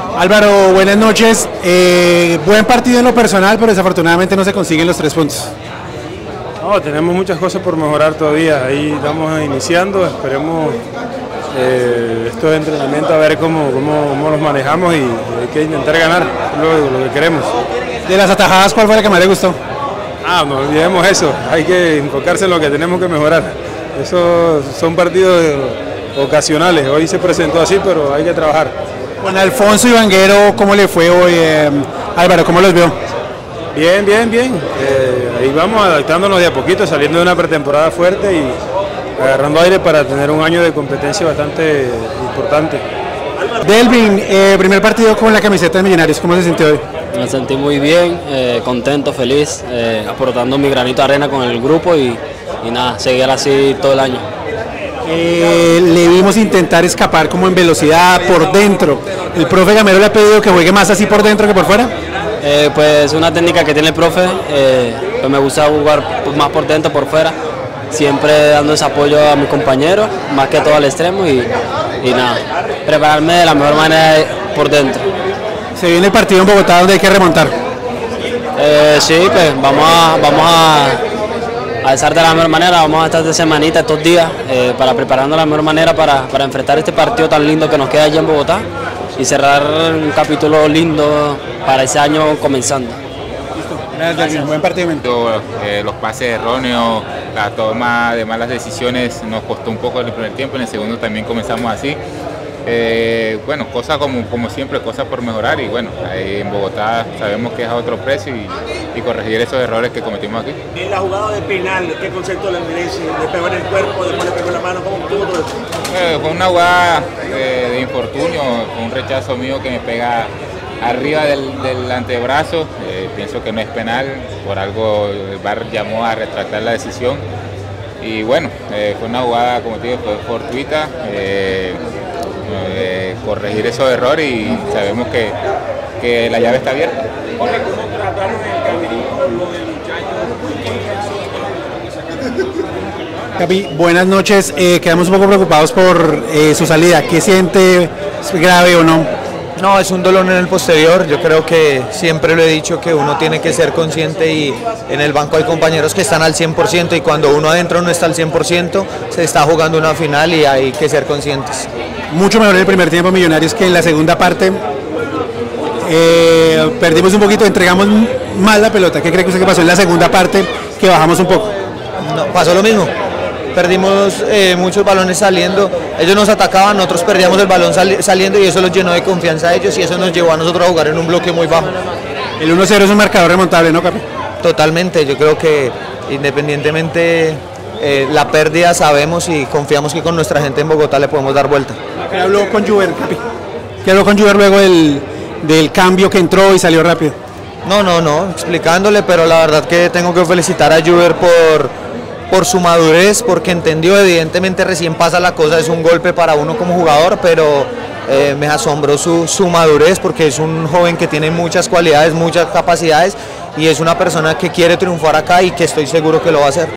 Álvaro, buenas noches. Buen partido en lo personal, pero desafortunadamente no se consiguen los 3 puntos. No, tenemos muchas cosas por mejorar todavía. Ahí estamos iniciando, esperemos estos entrenamientos a ver cómo los manejamos y hay que intentar ganar lo que queremos. De las atajadas, ¿cuál fue la que más le gustó? No olvidemos eso, hay que enfocarse en lo que tenemos que mejorar. Esos son partidos ocasionales, hoy se presentó así, pero hay que trabajar. Con Alfonso y Vanguero, ¿cómo le fue hoy? Álvaro, ¿cómo los vio? Bien. Ahí vamos adaptándonos de a poquito, saliendo de una pretemporada fuerte y agarrando aire para tener un año de competencia bastante importante. Delvin, primer partido con la camiseta de Millonarios, ¿cómo se sintió hoy? Me sentí muy bien, contento, feliz, aportando mi granito de arena con el grupo y nada, seguir así todo el año. Le vimos intentar escapar como en velocidad por dentro. ¿El profe Gamero le ha pedido que juegue más así por dentro que por fuera? Pues una técnica que tiene el profe, pues me gusta jugar más por dentro, por fuera, siempre dando ese apoyo a mis compañeros, más que todo al extremo y nada, prepararme de la mejor manera por dentro. Se viene el partido en Bogotá donde hay que remontar. Sí, pues vamos a estar de la mejor manera, vamos a estar de semanita estos días para prepararnos de la mejor manera para enfrentar este partido tan lindo que nos queda allí en Bogotá y cerrar un capítulo lindo para ese año comenzando. Gracias. Buen partido. Los pases erróneos, la toma de malas decisiones nos costó un poco en el primer tiempo, en el segundo también comenzamos así. Bueno, cosas como siempre, cosas por mejorar y bueno, ahí en Bogotá sabemos que es a otro precio y corregir esos errores que cometimos aquí. En la jugada de penal, ¿qué concepto le merece? ¿Le pegó en el cuerpo, después le pegó en la mano? ¿Cómo estuvo todo eso? Fue una jugada de infortunio, fue un rechazo mío que me pega arriba del antebrazo, pienso que no es penal, por algo el VAR llamó a retractar la decisión y bueno, fue una jugada, como te digo, fue fortuita. Corregir esos errores y sabemos que la llave está abierta. Capi, buenas noches. Quedamos un poco preocupados por su salida. ¿Qué siente? ¿Es grave o no? No, es un dolor en el posterior. Yo creo que siempre lo he dicho que uno tiene que ser consciente y en el banco hay compañeros que están al 100% y cuando uno adentro no está al 100% se está jugando una final y hay que ser conscientes. Mucho mejor en el primer tiempo Millonarios que en la segunda parte. Perdimos un poquito, entregamos mal la pelota. ¿Qué cree que usted que pasó en la segunda parte que bajamos un poco? No, pasó lo mismo. Perdimos muchos balones saliendo, ellos nos atacaban, nosotros perdíamos el balón saliendo y eso los llenó de confianza a ellos y eso nos llevó a nosotros a jugar en un bloque muy bajo. El 1-0 es un marcador remontable, ¿no, Capi? Totalmente, yo creo que independientemente la pérdida sabemos y confiamos que con nuestra gente en Bogotá le podemos dar vuelta. ¿Qué habló con Juber, Capi? ¿Qué habló con Juber luego del cambio que entró y salió rápido? No, explicándole, pero la verdad que tengo que felicitar a Juber por su madurez, porque entendió, evidentemente recién pasa la cosa, es un golpe para uno como jugador, pero me asombró su madurez porque es un joven que tiene muchas cualidades, muchas capacidades y es una persona que quiere triunfar acá y que estoy seguro que lo va a hacer.